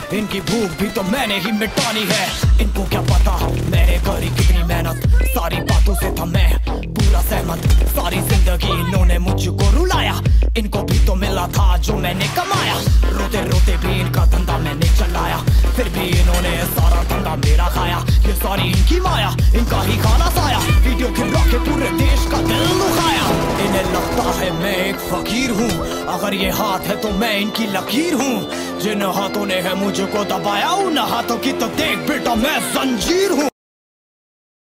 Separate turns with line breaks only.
इनकी भूख भी तो मैंने ही मिटानी है। इनको क्या पता मैंने करी कितनी मेहनत, सारी बातों से था मैं पूरा सहमत। सारी जिंदगी इन्होंने मुझको रुलाया, इनको भी तो मिला था जो मैंने कमाया। रोते रोते भी इनका धंधा मैंने चलाया, फिर भी इन्होंने सारा धंधा मेरा खाया। ये सारी इनकी माया, इनका ही खाना साया, वीडियो गिरा के पूरे देश का दिल दुखाया। इन्हें लगता है मैं एक फकीर हूँ, अगर ये हाथ है तो मैं इनकी लकीर हूँ। जिन हाथों ने है मुझको दबाया, उन हाथों की तो देख बेटा मैं जंजीर हूँ।